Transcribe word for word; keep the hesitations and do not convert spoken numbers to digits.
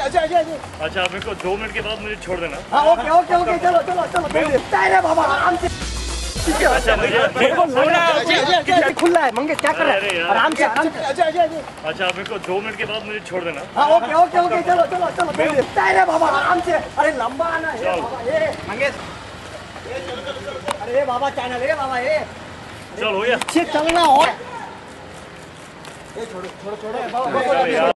अच्छा अच्छा अच्छा आप मेरे को दो मिनट के बाद मुझे छोड़ देना। हाँ ओके ओके ओके चलो चलो चलो अरे बाबा आराम से। अच्छा मुझे खुला है मंगे क्या कर रहा है आराम से आराम से। अच्छा अच्छा अच्छा आप मेरे को दो मिनट के बाद मुझे छोड़ देना। हाँ ओके ओके ओके चलो चलो चलो अरे बाबा आराम से। अरे लंबा आना है बाबा ये मंगेश। अरे बाबा चैनल है बाबा ये चल हो गया चलना और छोड़ो छोड़ो छोड़ो